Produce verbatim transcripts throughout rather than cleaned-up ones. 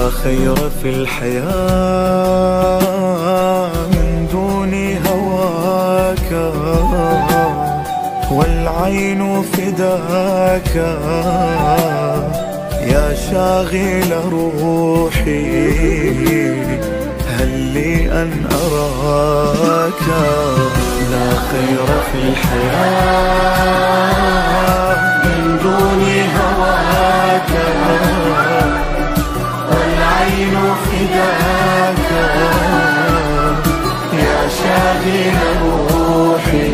لا خير في الحياة من دون هواك، والعين فداك يا شاغل روحي، هل لي أن أراك؟ لا خير في الحياة من دون هواك، والعين فداك يا شاغل روحي،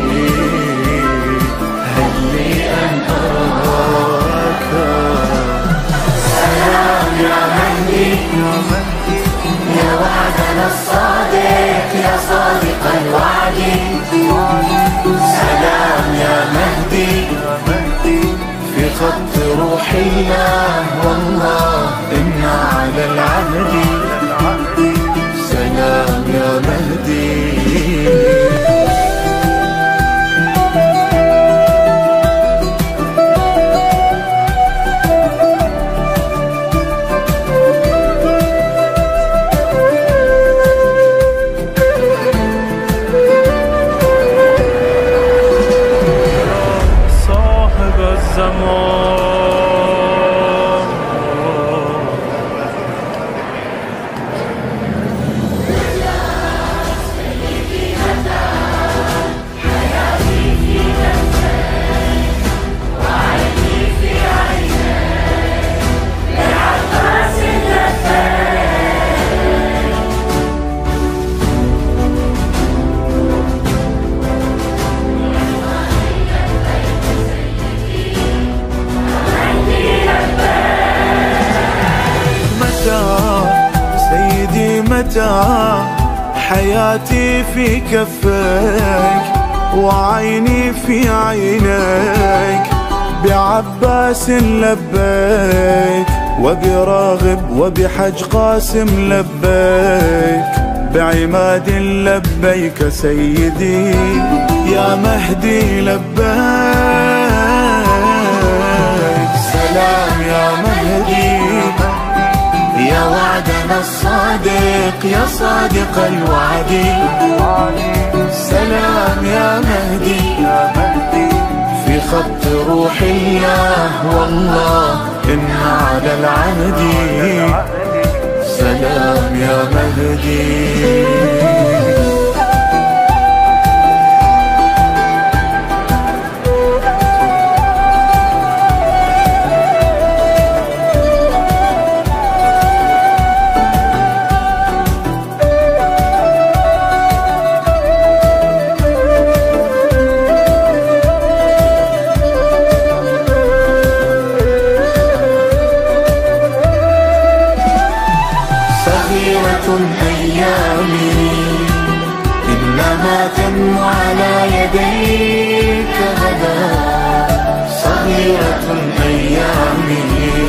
هل لي أن أراك؟ سلام يا مهدي يا وعدنا الصادق يا صادق الوعد، سلام يا مهدي في خط روح الله، والله إنا على العهد. سلام يا مهدي. متى حياتي في كفيك، وعيني في عينيك، بعباس لبيك، وبراغب وبحج قاسم لبيك، بعماد لبيك سيدي يا مهدي لبيك. سلام يا مهدي يا وعدنا الصادق يا صادق الوعد، سلام يا مهدي في خط روح الله، والله إنا على العهد. سلام يا مهدي. أيامي إنما تنمو على يديك غدا، صغيرة أيامي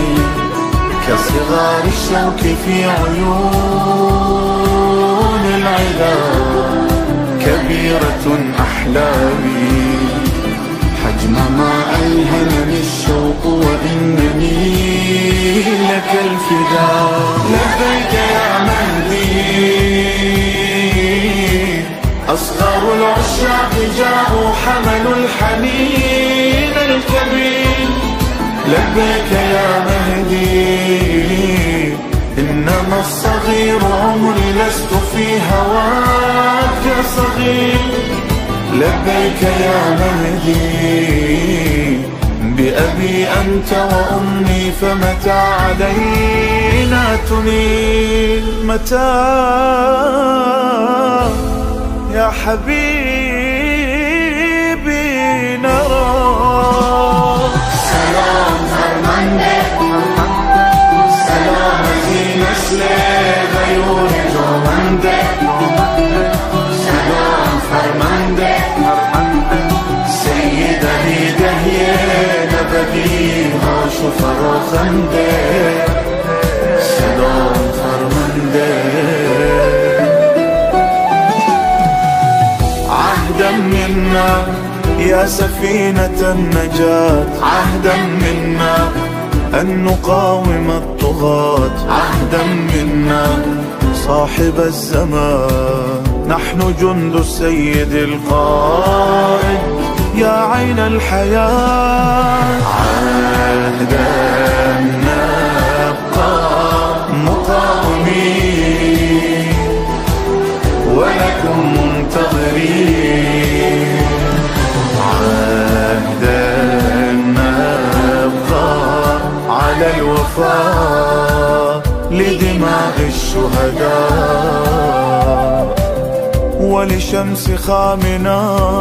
كصغار الشوك في عيون العذا، كبيرة أحلامي حجم ما ألهمني الشوق، وإنني لك الفداء. لبيك يا مهدي أصغر العشاق جاءوا حملوا الحنين الكبير. لبيك يا مهدي إنما الصغير عمري لست في هواك صغير. لبيك يا مهدي بأبي أنت وأمي، فمتى علينا تنيل؟ متى يا حبيبي نرى؟ سلام فرمانده سلامتي نسل غيور جوانده، سلام فرمانده سيدني دهيه نبدي هاش فراخنده، سلام فرمانده. عهدا منا يا سفينة النجاة، عهدا منا أن نقاوم الطغاة، الطغاة عهدا منا صاحب الزمان. نحن جند السيد القائد يا عين الحياة. عهدا نبقى مقاومين ولكم منتظرين. عهدا نبقى على الوفاء لدماء الشهداء ولشمس خامنا.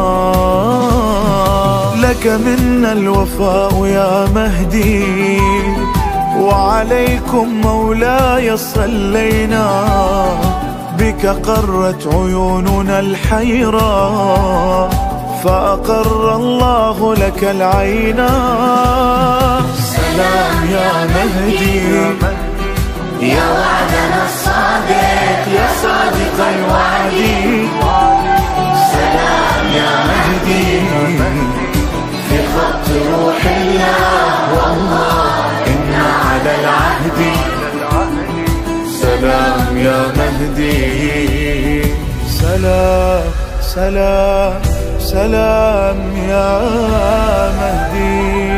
لك منا الوفاء يا مهدي وعليكم مولاي صلينا. بك قرت عيوننا الحيرة فأقر الله لك العينا. سلام يا مهدي يا وعدنا الصادق يا صادق الوعد. سلام يا مهدي في خط روح الله والله إنا على العهد. سلام يا مهدي سلام سلام سلام يا مهدي.